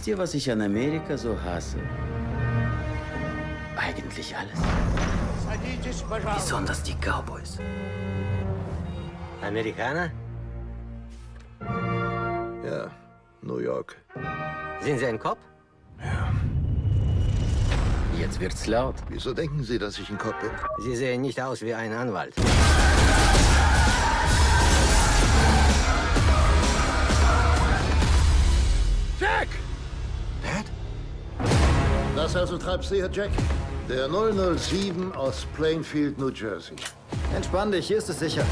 ihr, was ich an Amerika so hasse? Eigentlich alles. Besonders die Cowboys. Amerikaner? Ja, New York. Sind Sie ein Cop? Ja. Jetzt wird's laut. Wieso denken Sie, dass ich ein Cop bin? Sie sehen nicht aus wie ein Anwalt. Jack! Dad? Das also treibst du hier, Jack? Der 007 aus Plainfield, New Jersey. Entspann dich, hier ist es sicher.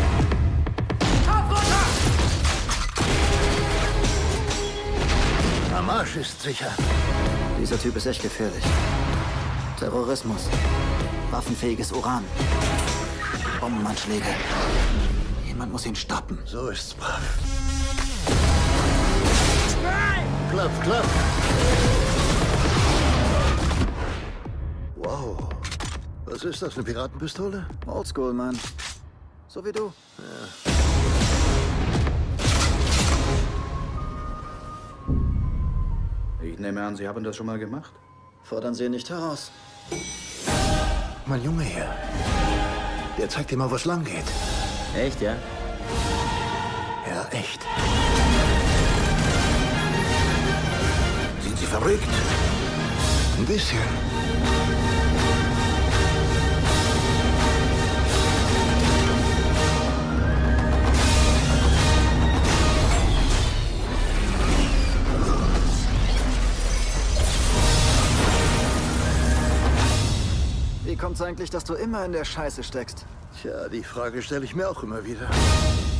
Am Arsch ist sicher. Dieser Typ ist echt gefährlich. Terrorismus, waffenfähiges Uran, Bombenanschläge. Jemand muss ihn stoppen. So ist's brav. Klopf, klopf. Wow. Was ist das, eine Piratenpistole? Oldschool, Mann. So wie du. Ja. Ich nehme an, Sie haben das schon mal gemacht? Fordern Sie ihn nicht heraus. Mein Junge hier. Der zeigt dir mal, wo es lang geht. Echt, ja? Ja, echt. Sind Sie verrückt? Ein bisschen. Wie kommt's eigentlich, dass du immer in der Scheiße steckst? Tja, die Frage stelle ich mir auch immer wieder.